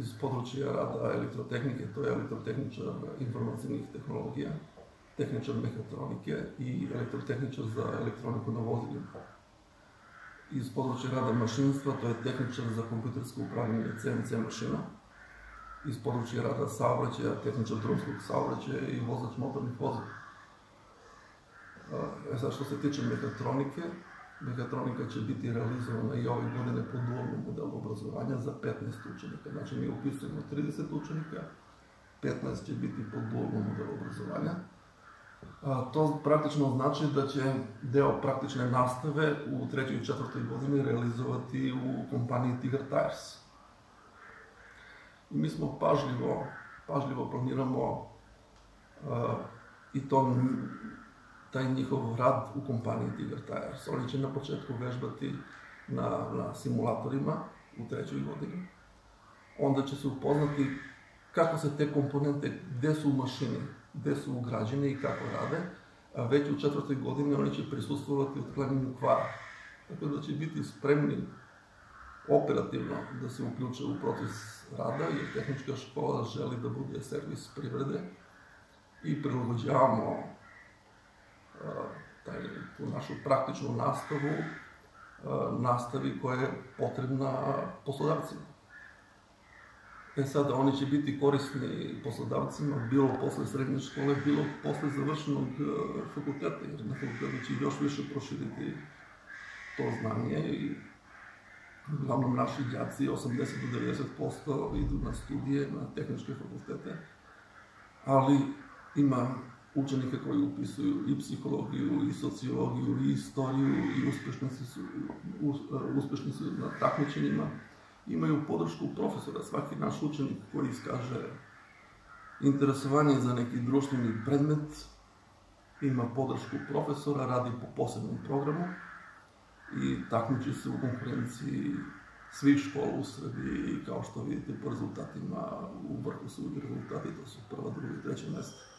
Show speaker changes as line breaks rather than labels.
Iz područja rada elektrotehnike, to je elektrotehničar informacijnih tehnologija, tehničar mehatronike i elektrotehničar za elektroniku na vozilima. Iz područja rada mašinstva, to je tehničar za kompjutersko upravljanje CNC mašina. Iz područja rada saobraćaja, tehničar drumskog saobraćaja i vozač motornih vozila. Sad što se tiče mehatronike, mehatronika će biti realizovana i ove godine po dualnom modelu obrazovanja za 15 učenika. Znači, mi upisujemo 30 učenika, 15 će biti po dualnom modelu obrazovanja. To praktično znači da će deo praktične nastave u 3. i 4. godini realizovati u kompaniji Tigar Tires. I mi smo pažljivo planiramo i taj njihov rad u kompaniji Tigar Tires. Oni će na početku vežbati na simulatorima u 3. godini. Onda će se upoznati kako se te komponente, gde su u mašini, gde su ugrađene i kako rade, a već u 4. godini oni će prisustvovati otklanjanju kvara. Tako da će biti spremni operativno da se uključe u proces rada, jer tehnička škola želi da bude servis privrede i prilagođavamo tu našu praktičnu nastavu, nastavi koja je potrebna poslodavcima. Sada oni će biti korisni poslodavcima, bilo posle srednje škole, bilo posle završenog fakulteta, jer na fakultetu će još više proširiti to znanje i uglavnom naši đaci, 80 do 90% idu na studije, na tehničke fakultete, ali ima učenika koji upisuju i psihologiju, i sociologiju, i istoriju, i uspešni su na takmičenjima. Imaju podršku profesora. Svaki naš učenik koji iskaže interesovanje za neki društveni predmet ima podršku profesora, radi po posebnom programu i takmiči se u konkurenciji svih škola u Srbiji i kao što vidite po rezultatima, u vrhu su rezultati, to su 1., 2. i 3. mesto.